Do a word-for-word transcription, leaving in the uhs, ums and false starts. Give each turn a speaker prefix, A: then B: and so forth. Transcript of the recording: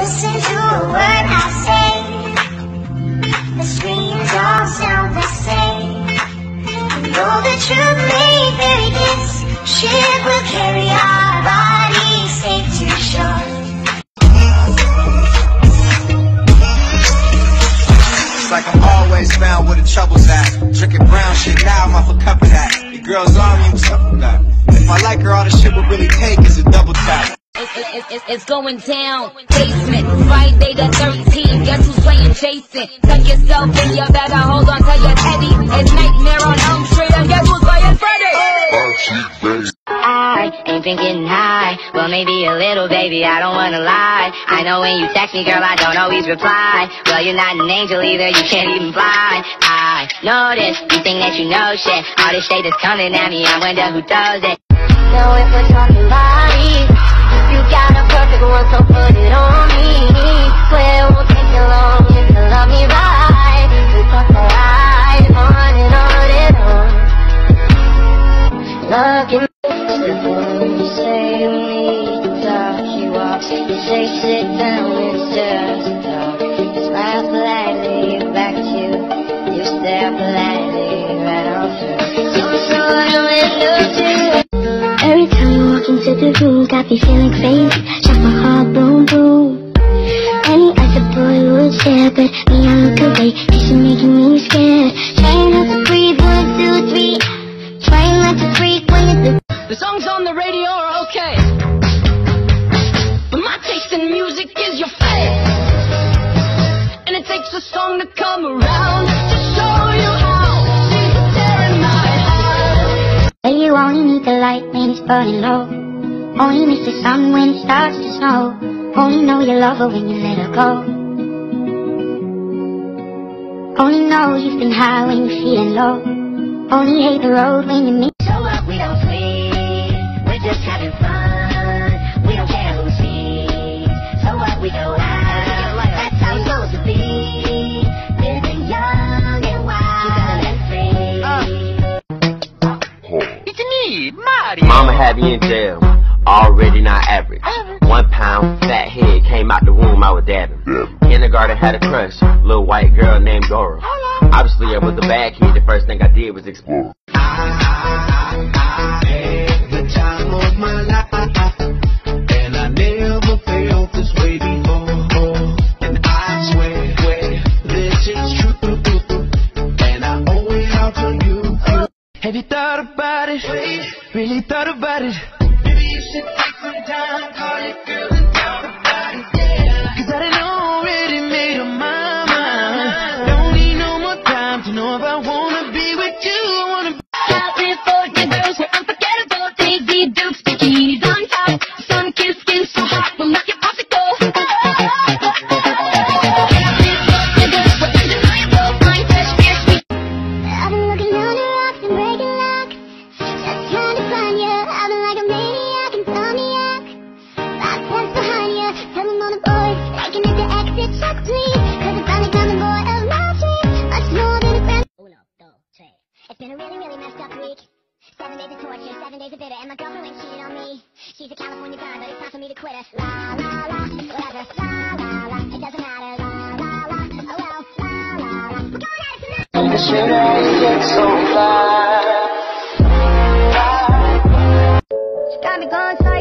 A: listen to a word I say. The screams all sound the same. You know the truth may vary. This ship will carry our bodies safe to shore.
B: It's like I'm always found where the trouble's at. Drinking brown shit now, I'm off a cup of that. Your girl's on me, what's up with that? If I like her, all the shit would really take is a double tap.
C: It's, it's, it's, it's going down. Basement, Friday the thirteenth. Guess who's playing Jason? Tuck yourself in your bag and hold on to your teddy. It's Nightmare on Elm Street and guess who's playing Freddy?
D: I ain't been getting high. Well, maybe a little, baby, I don't wanna lie. I know when you text me, girl, I don't always reply. Well, you're not an angel either, you can't even fly. I know this, you think that you know shit. All this shade is coming at me, I wonder who does it. So if we're talking bodies, you got a perfect one, so put it on me. Well, it won't take you long if you love me right. We fuck the ride, on and on and on. Look at me. You say you need to talk, you walk. You say sit down, it's just a talk. You smile politely, back at you. You stare politely, right on through. So it's what I'm into. Every time you walk into the room, got me feeling crazy. Shot my heart, boom, boom. Any other boy would share, but me, I look away. Cause you're making me scared. Trying not to breathe, one, two, three. Trying not to freak when you do.
C: The songs on the radio are okay, but my taste in music is your fave. And it takes a song to come around to show you how she's tearing my heart.
A: Say you only need the light when it's burning low. Only miss the sun when it starts to snow. Only know you love her when you let her go. Only know you've been high when you're feeling low. Only hate the road when you meet.
D: So what, we don't sleep, we're just having fun. We don't care who sees. So what, we go out, that's how it's supposed to be. Living young and wild and free.
E: It's me, Mario. Mama had me in jail, already not average. One pound, fat head, came out the womb, I was dabbing. Kindergarten had a crush, little white girl named Dora. Obviously I was a bad kid, the first thing I did was explore.
B: I, I, I had the time of my life, and I never felt this way before. And I swear, swear this is true, and I owe it all to you. Have you thought about it? Really thought about it? Maybe you should take some time, call your girl and talk about it, yeah. Cause I done already made up my mind. Don't need no more time to know if I wanna be with you. I wanna be
C: Out there for the girls who unforgettable. Daisy Dukes, bikinis on top. Sun kissed skin so hot, we'll make it possible. Out there for the girls who undeniable. Fine, fresh, fierce, sweet.
A: I've been looking under rocks and breaking locks, just trying to find you. I've been like a maniac, insomniac. Five steps behind you, telling all the boys, taking it to exit shock, please. Cause I finally found the boy of my dreams, much more than a friend. Uno, dos, tres. It's been a really, really messed up week. Seven days of torture, seven days of bitter, and my girlfriend cheated on me. She's a California dime, but it's time for me to quit her. La la la, whatever. La la la, it doesn't matter. La la la, oh well. La la la, we're going at it tonight.
B: the shit I get so fly.
A: She got me going so